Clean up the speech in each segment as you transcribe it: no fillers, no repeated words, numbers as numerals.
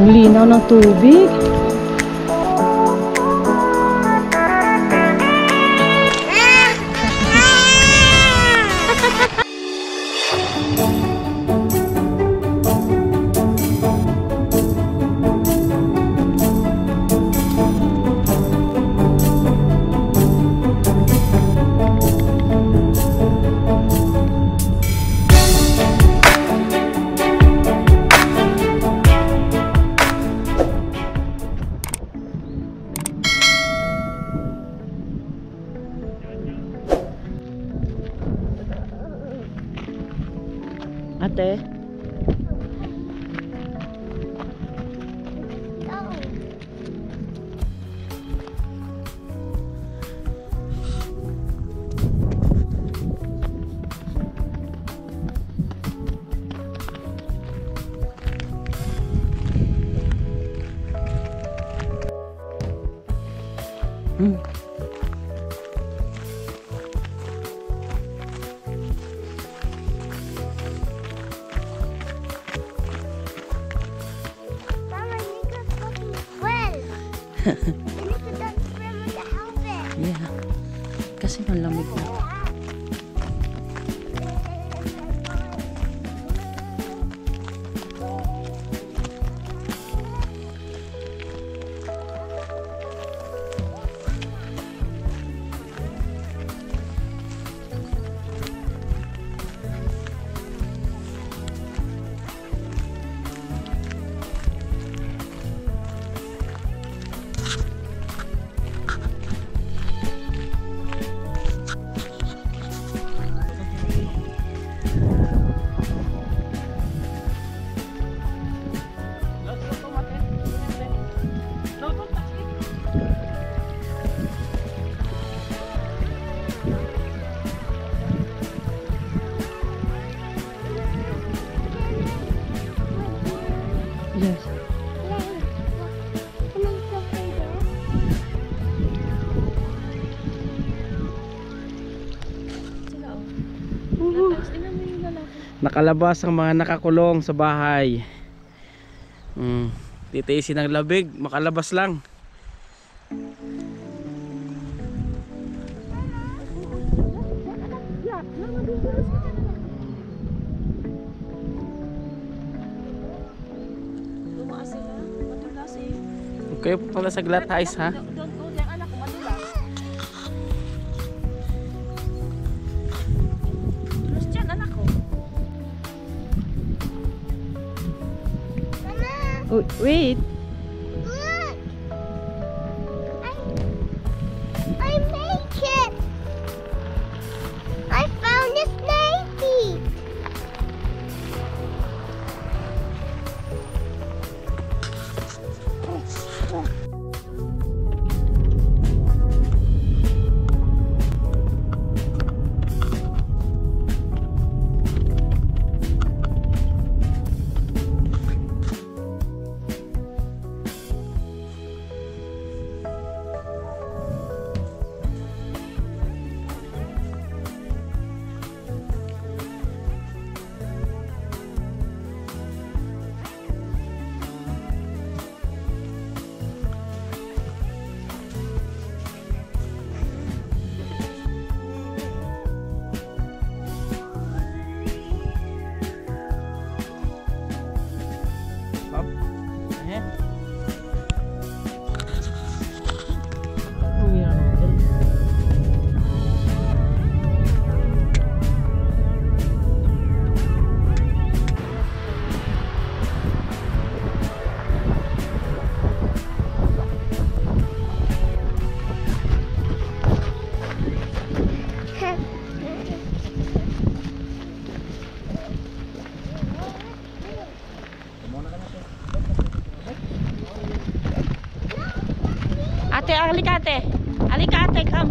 Ang linaw ng tubig. Ate. Yeah. Kasi malamig na. Yes. Nakalabas ang mga nakakulong sa bahay. Titiisin ng labig, makalabas lang. Kayo po pala sa Glatais, ha? Oh, wait. Look! I make it! I found a snakey! Ate, halika ate. Halika ate, come.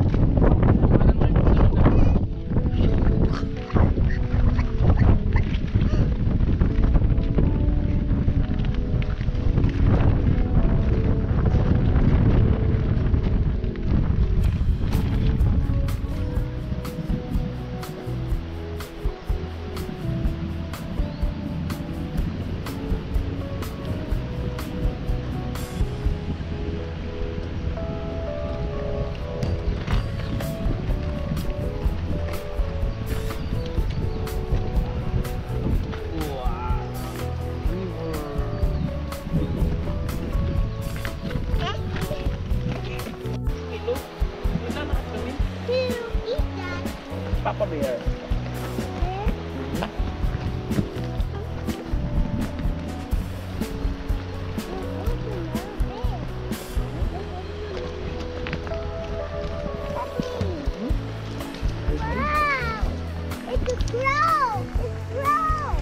Papa Bear. Wow! It's a crow! It's crow!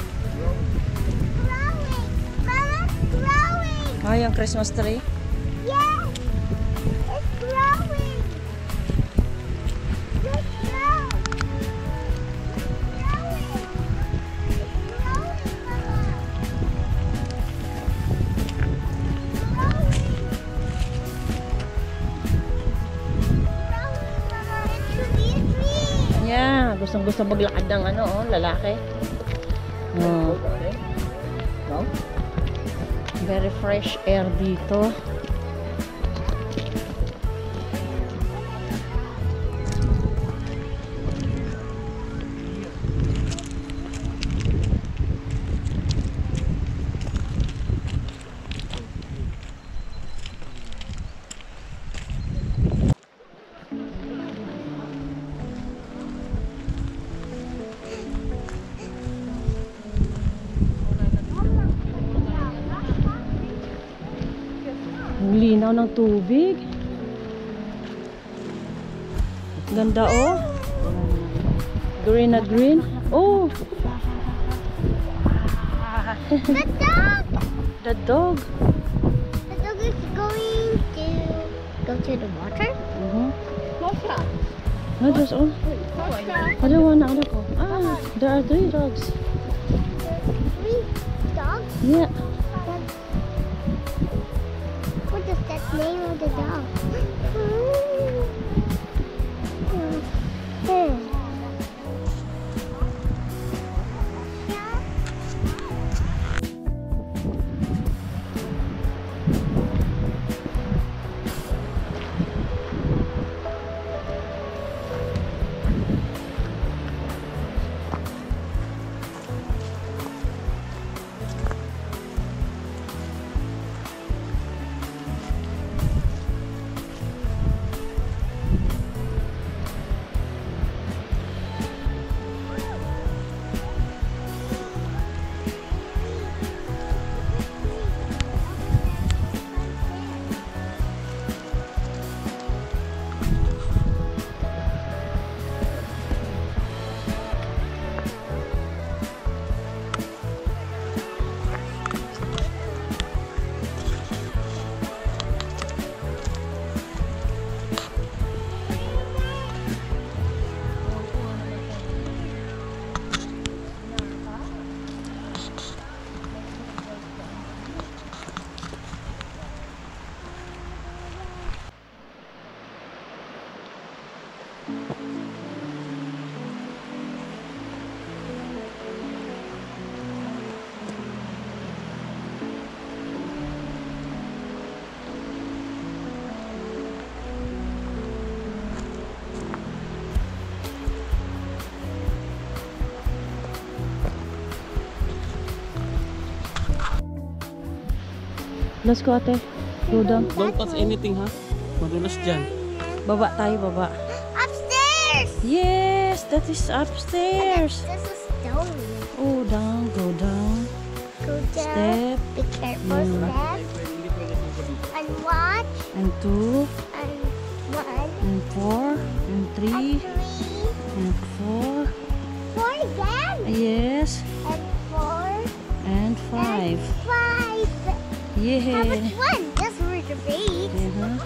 Growing! Mama, it's growing! Oh, yung Christmas tree. Yes! It's growing! Let's go! It's growing! It's growing, Mama! Growing! Growing, Mama! It should be a tree! Yeah, gustong-gusto maglakad ng ano, oh, lalaki. Oh, No? very fresh air dito. Ang linaw ng tubig. Ganda oh. Green na green. Oh, The dog! the dog. The dog is going to go to the water. No, there's oh. Ada one, ada po. Ah, there are 3 dogs. Three dogs? Yeah. What is that name of the dog? Let's go ate. Go down. Don't touch anything, ha? Madulas dyan. Baba tayo, baba. Upstairs! Yes, that is upstairs. This is stone. Oh, down, go down. Go down. Step. Be careful, step. And watch. And 2, And one. and 4, and 3, And three. and 4. Four again. Yes, And four. and 5. And five. How Yeah. much one? Just for the base. Uh-huh.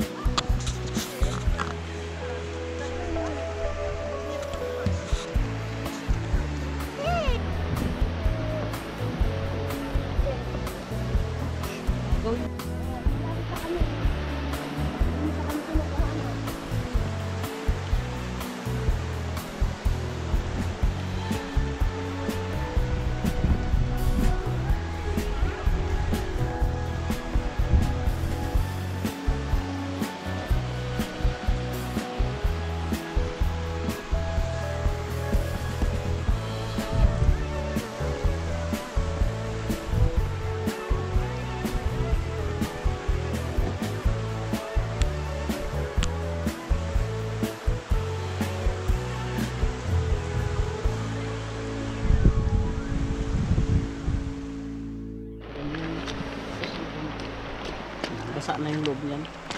basa na yung loob niyan.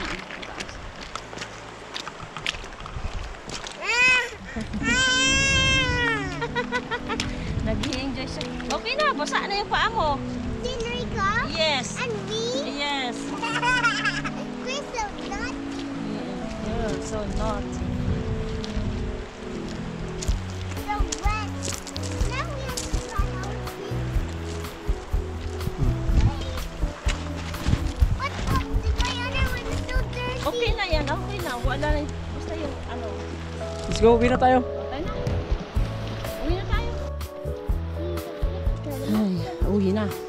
Nag-i-enjoy siya. Okay na, basa na yung paa mo. Then Rico Yes. and me. Yes. We're so naughty. You're so naughty. So wet. Now we have to run our feet. What's up? My other one is so dirty. Okay na yan, okay na. Wala na. Basta yung ano. Let's go, uwi na tayo. Tayo na. Uwi na tayo. Ay, uwi na.